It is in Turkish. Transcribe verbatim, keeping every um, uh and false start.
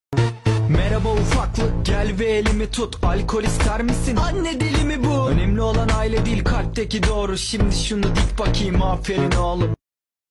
Merhaba ufaklık, gel ve elimi tut. Alkol ister misin? Anne deli mi bu? Önemli olan aile değil, kalpteki doğru. Şimdi şunu dik bakayım, aferin oğlum.